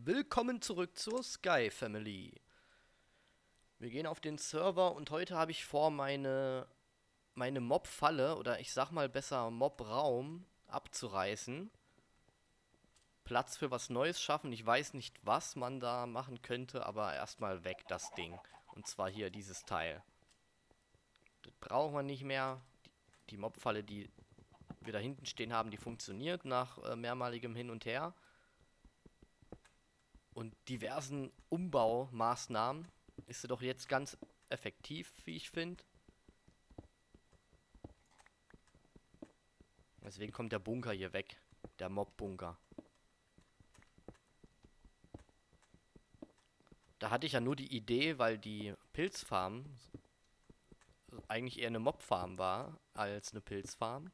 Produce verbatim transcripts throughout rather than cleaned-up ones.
Willkommen zurück zur Sky Family. Wir gehen auf den Server und heute habe ich vor, meine, meine Mob-Falle oder ich sag mal besser Mob-Raum abzureißen. Platz für was Neues schaffen. Ich weiß nicht, was man da machen könnte, aber erstmal weg das Ding. Und zwar hier dieses Teil. Das brauchen wir nicht mehr. Die, die Mob-Falle, die wir da hinten stehen haben, die funktioniert nach äh, mehrmaligem Hin und Her. Und diversen Umbaumaßnahmen ist sie doch jetzt ganz effektiv, wie ich finde. Deswegen kommt der Bunker hier weg. Der Mob-Bunker. Da hatte ich ja nur die Idee, weil die Pilzfarm eigentlich eher eine Mob-Farm war, als eine Pilzfarm.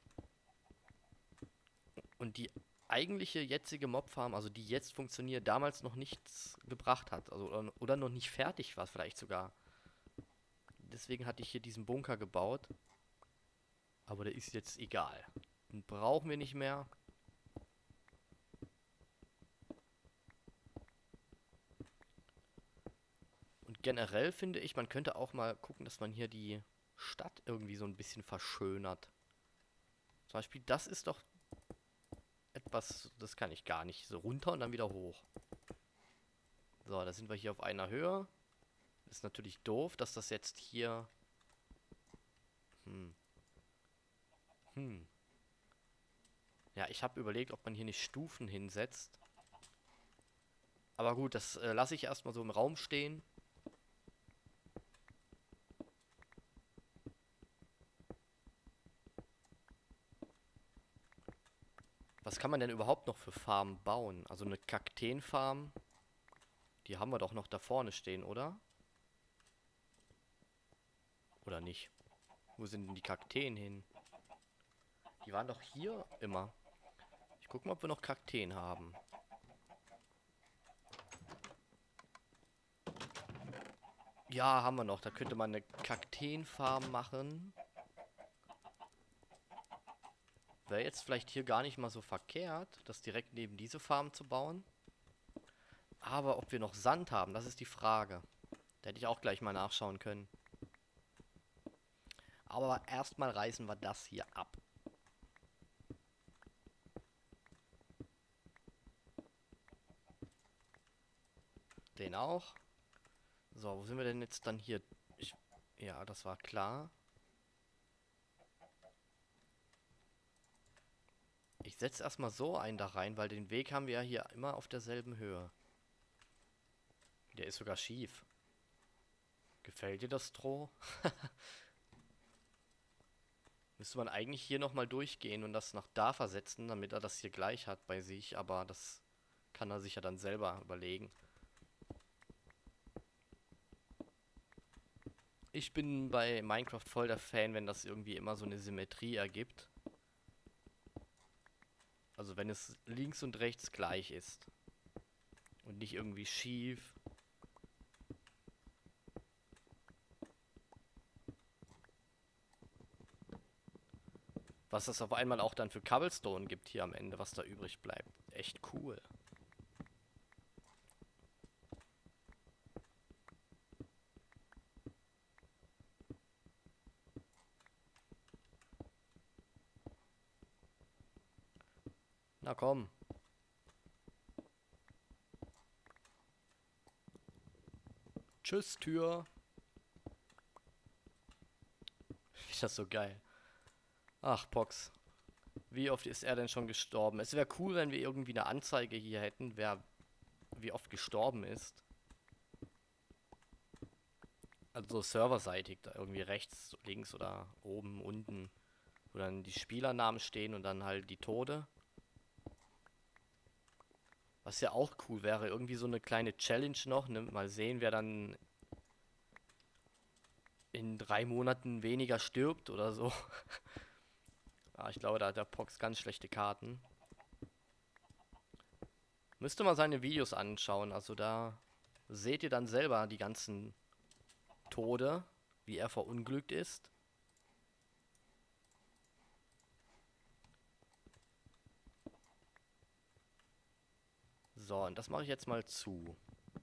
Und die eigentliche jetzige Mob-Farm, also die jetzt funktioniert, damals noch nichts gebracht hat. Also, oder, oder noch nicht fertig war vielleicht sogar. Deswegen hatte ich hier diesen Bunker gebaut. Aber der ist jetzt egal. Den brauchen wir nicht mehr. Und generell finde ich, man könnte auch mal gucken, dass man hier die Stadt irgendwie so ein bisschen verschönert. Zum Beispiel, das ist doch etwas, das kann ich gar nicht. So runter und dann wieder hoch. So, da sind wir hier auf einer Höhe. Ist natürlich doof, dass das jetzt hier... Hm. Hm. Ja, ich habe überlegt, ob man hier nicht Stufen hinsetzt. Aber gut, das äh, lasse ich erstmal so im Raum stehen. Was kann man denn überhaupt noch für Farmen bauen? Also eine Kakteenfarm, die haben wir doch noch da vorne stehen, oder? Oder nicht? Wo sind denn die Kakteen hin? Die waren doch hier immer. Ich gucke mal, ob wir noch Kakteen haben. Ja, haben wir noch. Da könnte man eine Kakteenfarm machen. Wäre jetzt vielleicht hier gar nicht mal so verkehrt, das direkt neben diese Farm zu bauen. Aber ob wir noch Sand haben, das ist die Frage. Da hätte ich auch gleich mal nachschauen können. Aber erstmal reißen wir das hier ab. Den auch. So, wo sind wir denn jetzt dann hier? Ich, ja, das war klar. Ich setze erstmal so einen da rein, weil den Weg haben wir ja hier immer auf derselben Höhe. Der ist sogar schief. Gefällt dir das Stroh? Müsste man eigentlich hier nochmal durchgehen und das nach da versetzen, damit er das hier gleich hat bei sich, aber das kann er sich ja dann selber überlegen. Ich bin bei Minecraft voll der Fan, wenn das irgendwie immer so eine Symmetrie ergibt. Also wenn es links und rechts gleich ist. Und nicht irgendwie schief. Was es auf einmal auch dann für Cobblestone gibt hier am Ende, was da übrig bleibt. Echt cool. Na komm. Tschüss, Tür. Ist das so geil. Ach, Pox. Wie oft ist er denn schon gestorben? Es wäre cool, wenn wir irgendwie eine Anzeige hier hätten, wer wie oft gestorben ist. Also so serverseitig, da irgendwie rechts, links oder oben, unten. Wo dann die Spielernamen stehen und dann halt die Tode. Was ja auch cool wäre, irgendwie so eine kleine Challenge noch, ne? Mal sehen, wer dann in drei Monaten weniger stirbt oder so. Ah, ich glaube, da hat der Pox ganz schlechte Karten. Müsste mal seine Videos anschauen, also da seht ihr dann selber die ganzen Tode, wie er verunglückt ist. So, und das mache ich jetzt mal zu.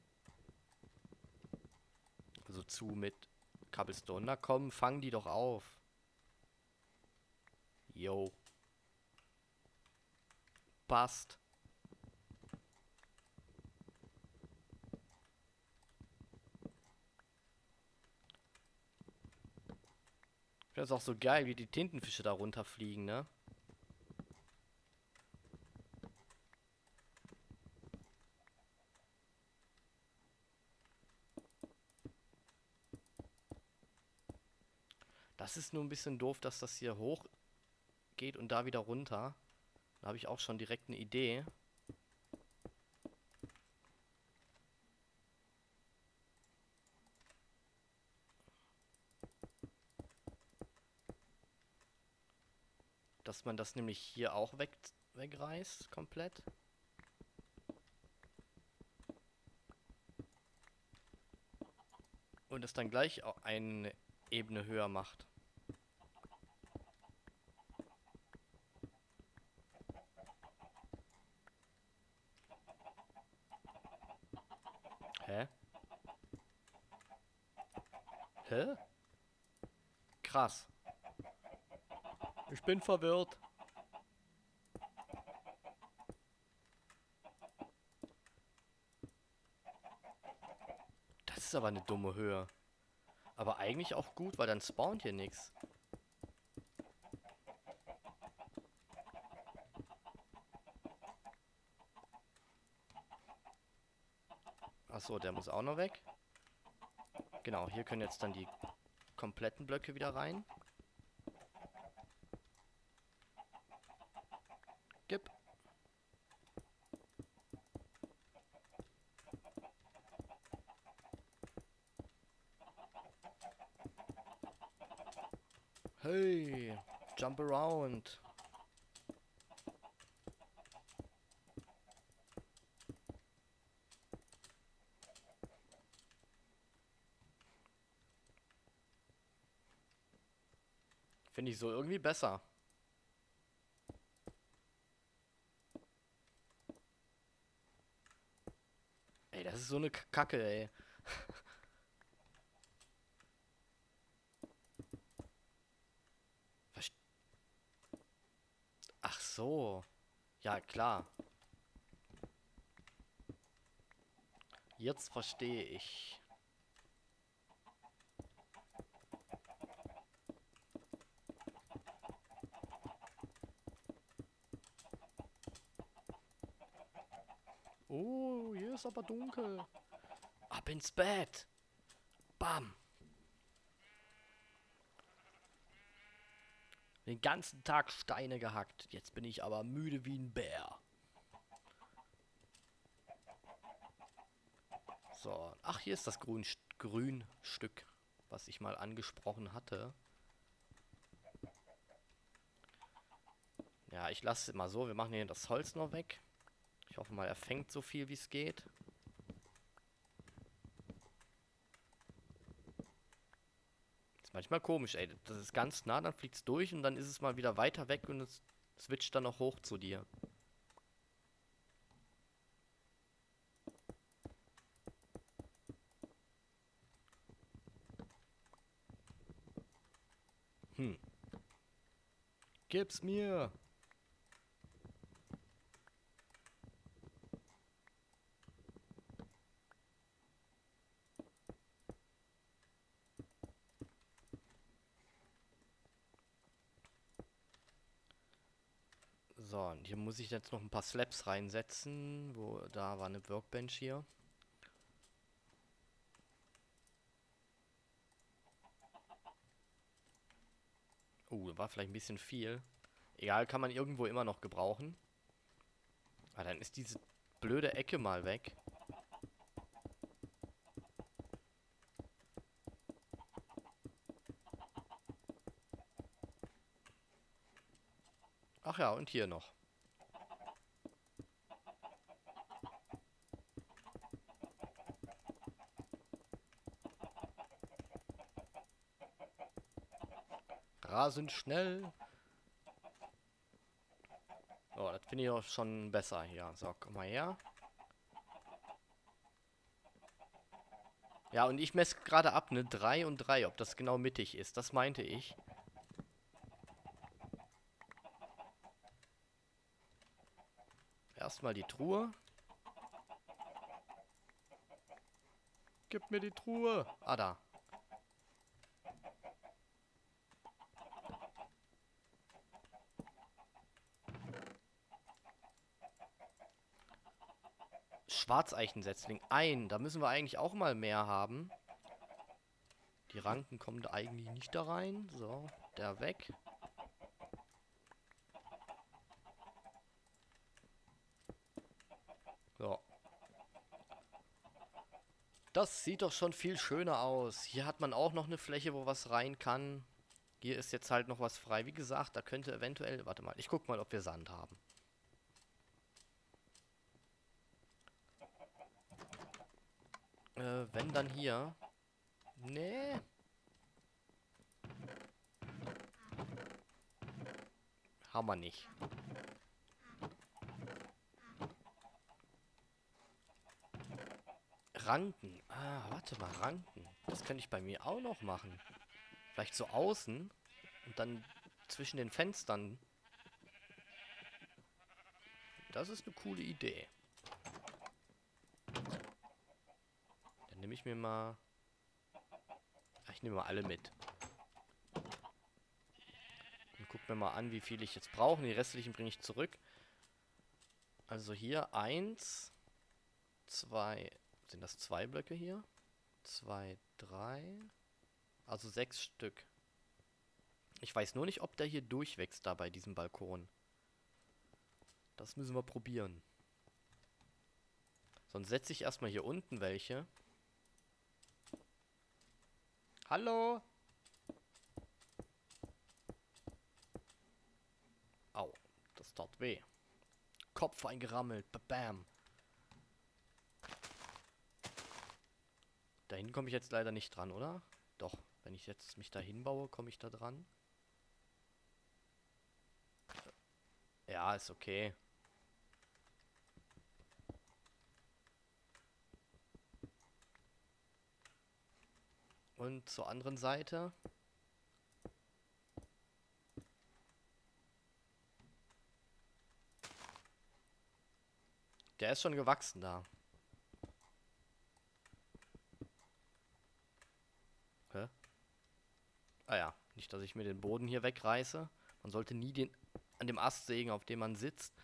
Also zu mit Cobblestone. Na komm, fang die doch auf. Yo. Passt. Ich finde das auch so geil, wie die Tintenfische da runterfliegen, ne? Das ist nur ein bisschen doof, dass das hier hoch geht und da wieder runter. Da habe ich auch schon direkt eine Idee. Dass man das nämlich hier auch weg, wegreißt, komplett. Und es dann gleich au- eine Ebene höher macht. Hä? Hä? Krass. Ich bin verwirrt. Das ist aber eine dumme Höhe. Aber eigentlich auch gut, weil dann spawnt hier nichts. Achso, der muss auch noch weg. Genau, hier können jetzt dann die kompletten Blöcke wieder rein. Gib. Hey, jump around. Finde ich so irgendwie besser. Ey, das ist so eine K- Kacke, ey. Verst- Ach so. Ja, klar. Jetzt verstehe ich. Oh, hier ist aber dunkel. Ab ins Bett. Bam. Den ganzen Tag Steine gehackt. Jetzt bin ich aber müde wie ein Bär. So. Ach, hier ist das Grün Grünstück, was ich mal angesprochen hatte. Ja, ich lasse es mal so. Wir machen hier das Holz noch weg. Ich hoffe mal, er fängt so viel, wie es geht. Ist manchmal komisch, ey. Das ist ganz nah, dann fliegt es durch und dann ist es mal wieder weiter weg und es switcht dann noch hoch zu dir. Hm. Gib's mir! So, und hier muss ich jetzt noch ein paar Slabs reinsetzen. Wo, da war eine Workbench hier. Uh, war vielleicht ein bisschen viel. Egal, kann man irgendwo immer noch gebrauchen. Aber dann ist diese blöde Ecke mal weg. Ach ja, und hier noch. Rasend schnell. Oh, das finde ich auch schon besser hier. So, komm mal her. Ja, und ich messe gerade ab, ne? drei und drei, ob das genau mittig ist. Das meinte ich. Erstmal die Truhe. Gib mir die Truhe. Ah, da. Schwarzeichensetzling. Ein. Da müssen wir eigentlich auch mal mehr haben. Die Ranken kommen da eigentlich nicht da rein. So, der weg. So. Das sieht doch schon viel schöner aus. Hier hat man auch noch eine Fläche, wo was rein kann. Hier ist jetzt halt noch was frei. Wie gesagt, da könnte eventuell... Warte mal, ich guck mal, ob wir Sand haben. Äh, wenn dann hier. Nee. Haben wir nicht. Ranken. Ah, warte mal, Ranken. Das könnte ich bei mir auch noch machen. Vielleicht so außen und dann zwischen den Fenstern. Das ist eine coole Idee. Dann nehme ich mir mal... Ach, ich nehme mal alle mit. Und guck mir mal an, wie viel ich jetzt brauche. Die restlichen bringe ich zurück. Also hier eins, zwei... Sind das zwei Blöcke hier? Zwei, drei... Also sechs Stück. Ich weiß nur nicht, ob der hier durchwächst da bei diesem Balkon. Das müssen wir probieren. Sonst setze ich erstmal hier unten welche. Hallo? Au, das tat weh. Kopf eingerammelt. Bam. Dahin komme ich jetzt leider nicht dran, oder? Doch, wenn ich jetzt mich da hinbaue, komme ich da dran. Ja, ist okay. Und zur anderen Seite. Der ist schon gewachsen da. Hä? Ah ja, nicht, dass ich mir den Boden hier wegreiße. Man sollte nie den an dem Ast sägen, auf dem man sitzt.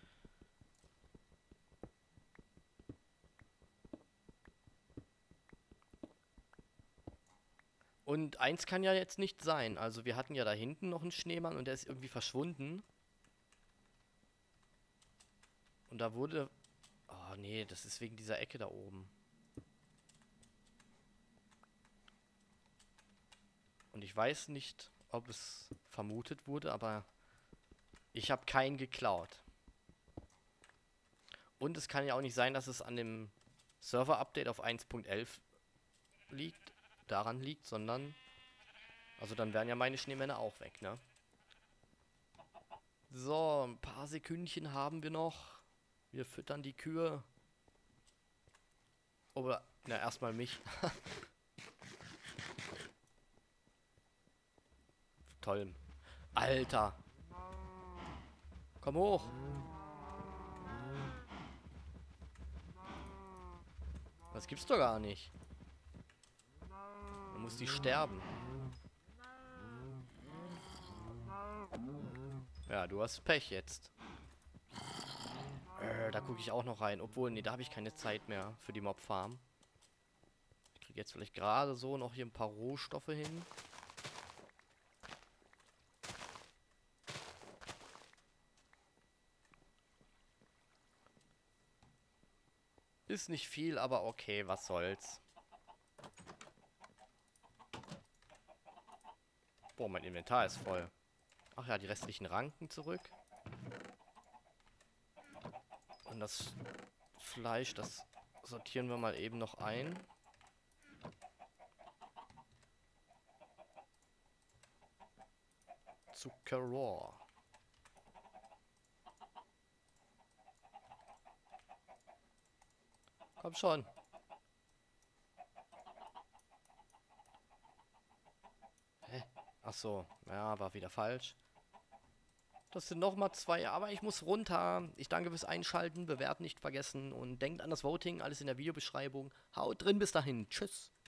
Und eins kann ja jetzt nicht sein. Also wir hatten ja da hinten noch einen Schneemann und der ist irgendwie verschwunden. Und da wurde... Oh nee, das ist wegen dieser Ecke da oben. Und ich weiß nicht, ob es vermutet wurde, aber ich habe keinen geklaut. Und es kann ja auch nicht sein, dass es an dem Server-Update auf eins Punkt elf liegt, daran liegt, sondern... Also dann wären ja meine Schneemänner auch weg, ne? So, ein paar Sekündchen haben wir noch. Wir füttern die Kühe. Oder, na, erstmal mich. Toll. Alter. Komm hoch. Das gibt's doch gar nicht. Dann muss die sterben. Ja, du hast Pech jetzt. Äh, da gucke ich auch noch rein. Obwohl, nee, da habe ich keine Zeit mehr für die Mob-Farm. Ich kriege jetzt vielleicht gerade so noch hier ein paar Rohstoffe hin. Ist nicht viel, aber okay, was soll's. Boah, mein Inventar ist voll. Ach ja, die restlichen Ranken zurück. Und das Fleisch, das sortieren wir mal eben noch ein. Zuckerrohr. Komm schon. Ach so, ja, war wieder falsch. Das sind nochmal zwei, aber ich muss runter. Ich danke fürs Einschalten, bewerten nicht vergessen und denkt an das Voting, alles in der Videobeschreibung. Haut drin, bis dahin. Tschüss.